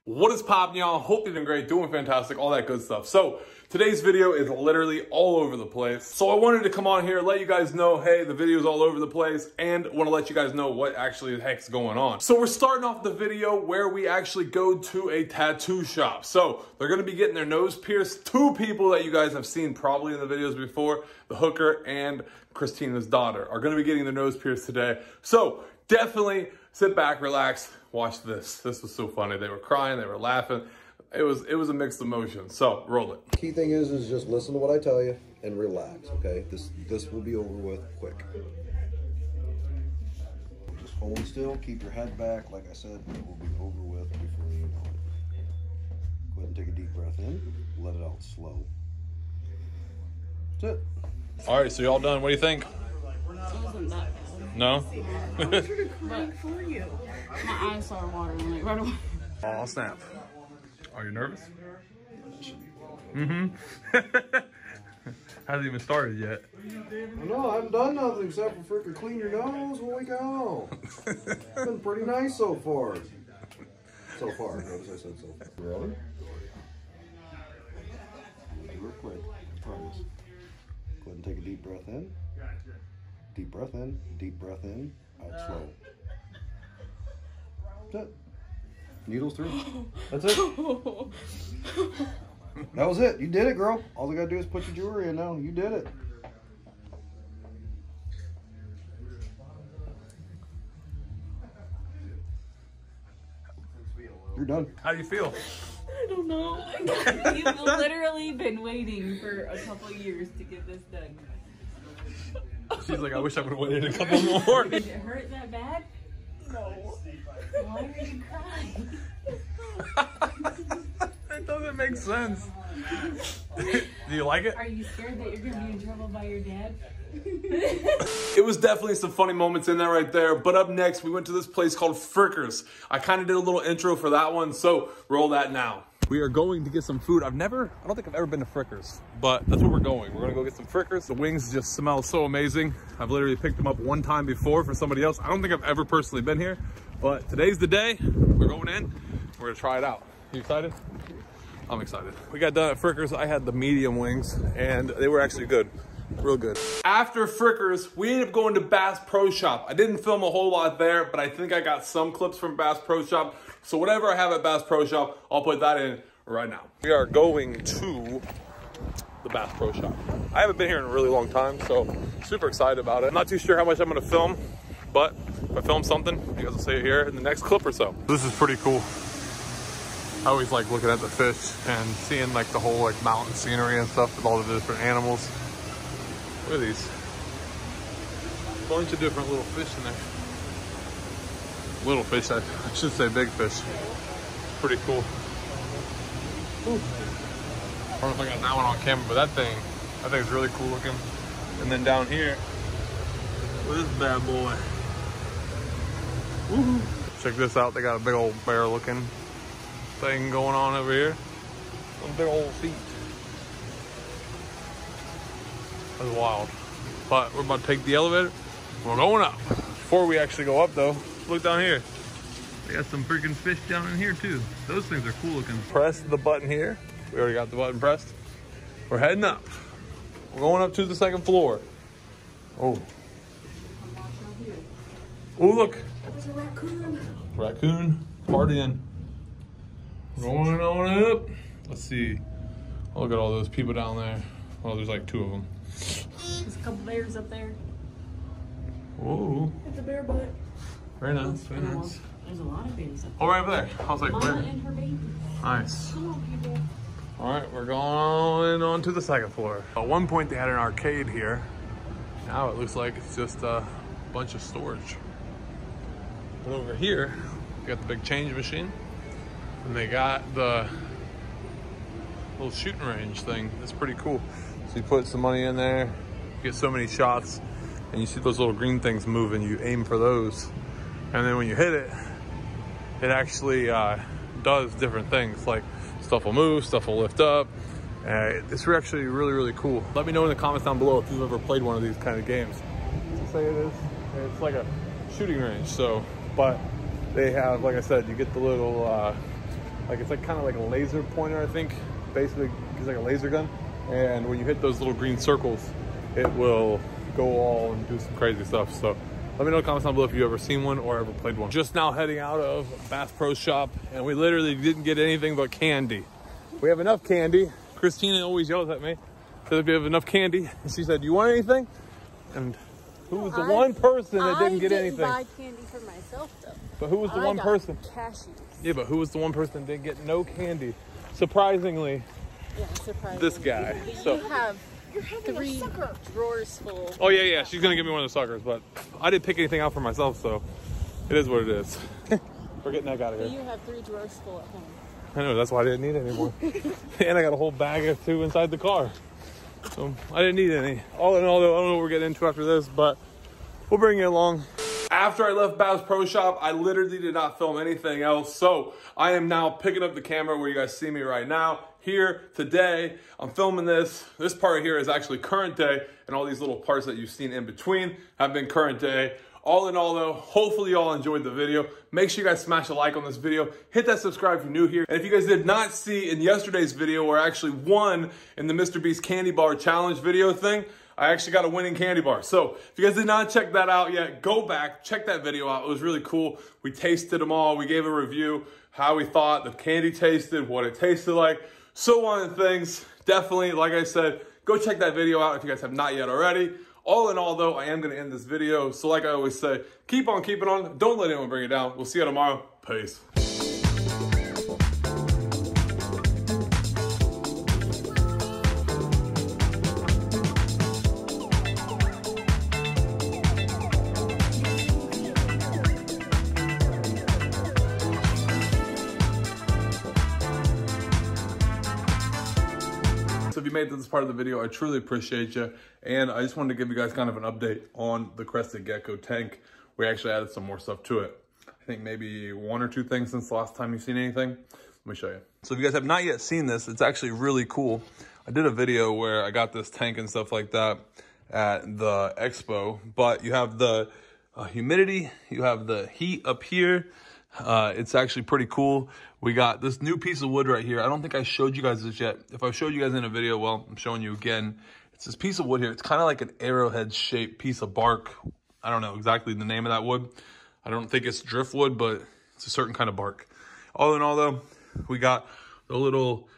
What is poppin', y'all? Hope you're doing great, doing fantastic, all that good stuff. So today's video is literally all over the place. So I wanted to come on here, let you guys know, hey, the video's all over the place, and want to let you guys know what actually the heck's going on. So we're starting off the video where we actually go to a tattoo shop. So they're going to be getting their nose pierced. Two people that you guys have seen probably in the videos before, the hooker and Christina's daughter, are going to be getting their nose pierced today. So definitely sit back, relax, watch this. This was so funny. They were crying, they were laughing. It was a mixed emotion. So roll it. Key thing is just listen to what I tell you and relax, okay? This will be over with quick. Just hold still, keep your head back. Like I said, it will be over with before you know it. Go ahead and take a deep breath in, let it out slow. That's it. All right, so y'all done. What do you think? It wasn't that bad. No? I started crying for you. My eyes started watering like right away. Oh, snap. Are you nervous? Mm-hmm. Hasn't even started yet. No, I haven't done nothing except for freaking clean your nose. Holy cow. It's been pretty nice so far. So far. Notice I said so far. You ready? Real quick. I promise. Go ahead and take a deep breath in. Deep breath in. Deep breath in. Out slow. That's it. Needles through. That's it. That was it. You did it, girl. All you gotta do is put your jewelry in now. You did it. You're done. How do you feel? I don't know. You've literally been waiting for a couple years to get this done. She's like, I wish I would have waited a couple more. Did it hurt that bad? No. Why are you crying? That doesn't make sense. Do you like it? Are you scared that you're going to be in trouble by your dad? It was definitely some funny moments in there right there. But up next, we went to this place called Frickers. I kind of did a little intro for that one, so roll that now. We are going to get some food. I don't think I've ever been to Frickers, but that's where we're going. We're gonna go get some Frickers. The wings just smell so amazing. I've literally picked them up one time before for somebody else. I don't think I've ever personally been here, but today's the day. We're going in, we're gonna try it out. You excited? I'm excited. We got done at Frickers. I had the medium wings and they were actually good. Real good. After Frickers, we ended up going to Bass Pro Shop. I didn't film a whole lot there, but I think I got some clips from Bass Pro Shop. So whatever I have at Bass Pro Shop, I'll put that in right now. We are going to the Bass Pro Shop. I haven't been here in a really long time, so super excited about it. I'm not too sure how much I'm gonna film, but if I film something, you guys will see it here in the next clip or so. This is pretty cool. I always like looking at the fish and seeing like the whole like mountain scenery and stuff with all the different animals. Look at these. Bunch of different little fish in there. Little fish, I should say big fish. Pretty cool. Ooh. I don't know if I got that one on camera, but that thing is really cool looking. And then down here, look at this bad boy. Woohoo. Check this out, they got a big old bear looking thing going on over here. Some big old feet. That's wild. But we're about to take the elevator. We're going up. Before we actually go up though, look down here. They got some freaking fish down in here too. Those things are cool looking. Press the button here. We already got the button pressed. We're heading up. We're going up to the second floor. Oh. Oh, look. There's a raccoon. Raccoon partying. Going on up. Let's see. Oh, look at all those people down there. Well, there's like two of them. There's a couple bears up there. Whoa. It's a bear butt. Very nice, very nice. There's a lot of babies up there. Oh, right over there. I was like, Mama where? and her baby. Nice. Come on, people. All right, we're going on to the second floor. At one point, they had an arcade here. Now it looks like it's just a bunch of storage. And over here, they got the big change machine. And they got the little shooting range thing. That's pretty cool. So you put some money in there, get so many shots, and you see those little green things moving, you aim for those. And then when you hit it, it actually does different things, like stuff will move, stuff will lift up. It's actually really, really cool. Let me know in the comments down below if you've ever played one of these kind of games. Let's say it is. It's like a shooting range, so, but they have, like I said, you get the little Like it's like kind of like a laser pointer, I think. Basically, it's like a laser gun. And when you hit those little green circles, it will go all and do some crazy stuff. So let me know in the comments down below if you've ever seen one or ever played one. Just now heading out of Bass Pro Shop, and we literally didn't get anything but candy. We have enough candy. Christina always yells at me, says if you have enough candy. And she said, "Do you want anything?" And who was the one person that didn't get anything? I didn't buy candy for myself though. But who was the one person? Cashews. Yeah, but who was the one person that didn't get no candy? Surprisingly, Yeah, surprisingly. this guy. So. You have 3 drawers full. Oh yeah, she's gonna give me one of the suckers, but I didn't pick anything out for myself, so it is what it is. We're getting that out of here. You have 3 drawers full at home. I know, that's why I didn't need any more. And I got a whole bag or 2 inside the car. So I didn't need any. All in all though, I don't know what we're getting into after this, but we'll bring you along. After I left Bass Pro Shop, I literally did not film anything else. So I am now picking up the camera where you guys see me right now. Here today, I'm filming this. This part here is actually current day, and all these little parts that you've seen in between have been current day. All in all though, hopefully you all enjoyed the video. Make sure you guys smash a like on this video. Hit that subscribe if you're new here. And if you guys did not see in yesterday's video where I actually won in the Mr. Beast Candy Bar Challenge video thing, I actually got a winning candy bar. So if you guys did not check that out yet, go back, check that video out. It was really cool. We tasted them all. We gave a review, how we thought the candy tasted, what it tasted like, so on and things. Definitely, like I said, go check that video out if you guys have not yet already. All in all though, I am gonna end this video. So like I always say, keep on keeping on. Don't let anyone bring it down. We'll see you tomorrow. Peace. So if you made this part of the video, I truly appreciate you. And I just wanted to give you guys kind of an update on the Crested Gecko tank. We actually added some more stuff to it. I think maybe 1 or 2 things since the last time you've seen anything. Let me show you. So if you guys have not yet seen this, it's actually really cool. I did a video where I got this tank and stuff like that at the expo, but you have the humidity, you have the heat up here. It's actually pretty cool. We got this new piece of wood right here. I don't think I showed you guys this yet. If I showed you guys in a video, well, I'm showing you again. It's this piece of wood here. It's kind of like an arrowhead shaped piece of bark. I don't know exactly the name of that wood. I don't think it's driftwood, but it's a certain kind of bark. All in all though, we got the little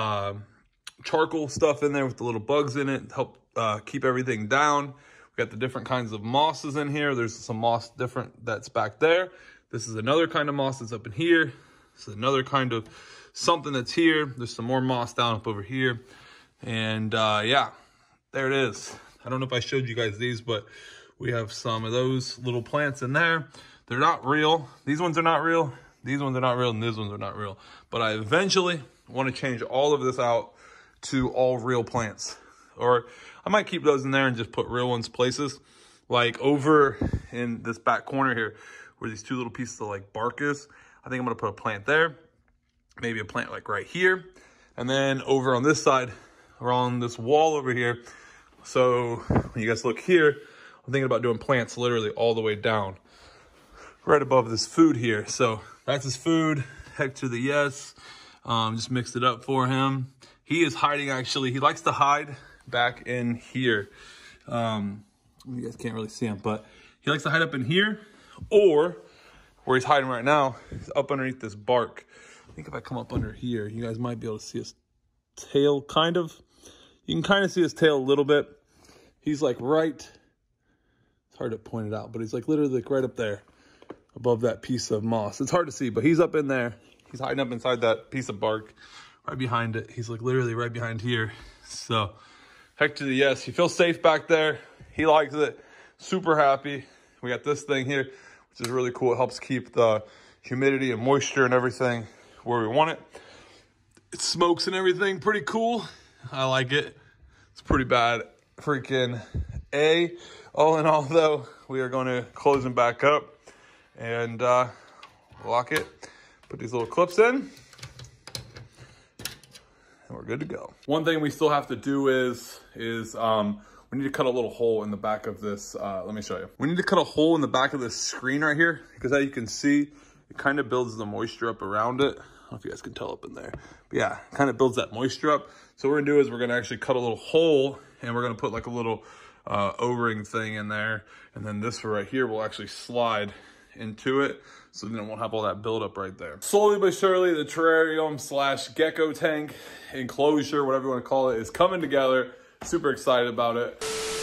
charcoal stuff in there with the little bugs in it, help keep everything down. We got the different kinds of mosses in here. There's some moss different that's back there. This is another kind of moss that's up in here. This is another kind of something that's here. There's some more moss down up over here. And yeah, there it is. I don't know if I showed you guys these, but we have some of those little plants in there. They're not real. These ones are not real. These ones are not real, and these ones are not real. But I eventually want to change all of this out to all real plants. Or I might keep those in there and just put real ones places. Like over in this back corner here, where these 2 little pieces of like bark is, I think I'm gonna put a plant there. Maybe a plant like right here. And then over on this side, or on this wall over here. So when you guys look here, I'm thinking about doing plants literally all the way down, right above this food here. So that's his food. Heck to the yes. Just mixed it up for him. He is hiding actually. He likes to hide back in here. You guys can't really see him, but he likes to hide up in here, or where he's hiding right now is up underneath this bark. I think if I come up under here, you guys might be able to see his tail, kind of. You can kind of see his tail a little bit. He's like right, it's hard to point it out, but he's like literally like right up there above that piece of moss. It's hard to see, but he's up in there. He's hiding up inside that piece of bark right behind it. He's like literally right behind here. So heck to the yes. He feels safe back there. He likes it. Super happy. We got this thing here, which is really cool. It helps keep the humidity and moisture and everything where we want it. It smokes and everything. Pretty cool. I like it. It's pretty bad. Freaking A. All in all, though, we are going to close them back up and lock it. Put these little clips in. And we're good to go. One thing we still have to do is we need to cut a little hole in the back of this. Let me show you. We need to cut a hole in the back of this screen right here, because as you can see, it kind of builds the moisture up around it. don't know if you guys can tell up in there. But yeah, kind of builds that moisture up. So what we're gonna do is we're gonna actually cut a little hole and we're gonna put like a little O-ring thing in there. And then this right here will actually slide into it. So then it won't have all that buildup right there. Slowly but surely, the terrarium slash gecko tank enclosure, whatever you want to call it, is coming together. Super excited about it.